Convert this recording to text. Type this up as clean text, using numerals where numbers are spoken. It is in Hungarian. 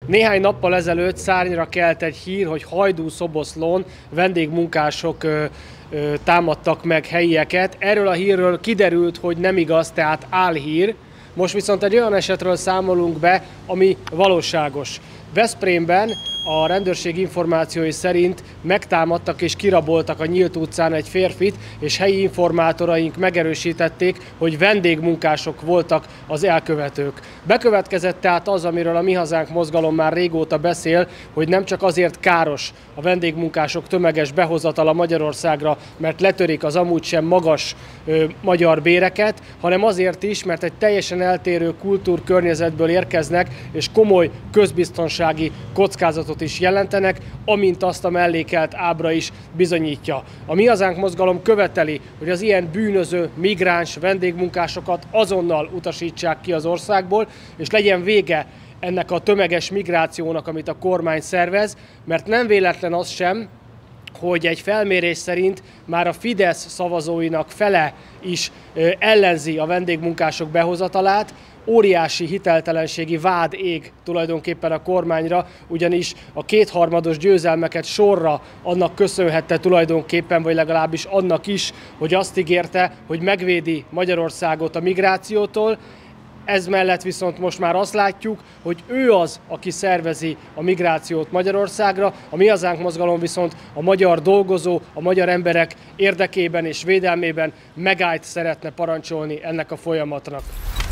Néhány nappal ezelőtt szárnyra kelt egy hír, hogy Hajdú-Szoboszlón vendégmunkások támadtak meg helyieket. Erről a hírről kiderült, hogy nem igaz, tehát álhír. Most viszont egy olyan esetről számolunk be, ami valóságos. Veszprémben a rendőrség információi szerint megtámadtak és kiraboltak a Nyílt utcán egy férfit, és helyi informátoraink megerősítették, hogy vendégmunkások voltak az elkövetők. Bekövetkezett tehát az, amiről a Mi Hazánk mozgalom már régóta beszél, hogy nem csak azért káros a vendégmunkások tömeges behozatala Magyarországra, mert letörik az amúgy sem magas magyar béreket, hanem azért is, mert egy teljesen eltérő kultúrkörnyezetből érkeznek, és komoly közbiztonsági kockázatot is jelentenek, amint azt a mellékelt ábra is bizonyítja. A Mi Hazánk mozgalom követeli, hogy az ilyen bűnöző, migráns vendégmunkásokat azonnal utasítsák ki az országból, és legyen vége ennek a tömeges migrációnak, amit a kormány szervez, mert nem véletlen az sem, hogy egy felmérés szerint már a Fidesz szavazóinak fele is ellenzi a vendégmunkások behozatalát. Óriási hiteltelenségi vád ég tulajdonképpen a kormányra, ugyanis a kétharmados győzelmeket sorra annak köszönhette tulajdonképpen, vagy legalábbis annak is, hogy azt ígérte, hogy megvédi Magyarországot a migrációtól. Ez mellett viszont most már azt látjuk, hogy ő az, aki szervezi a migrációt Magyarországra, a Mi Hazánk mozgalom viszont a magyar dolgozó, a magyar emberek érdekében és védelmében megállt szeretne parancsolni ennek a folyamatnak.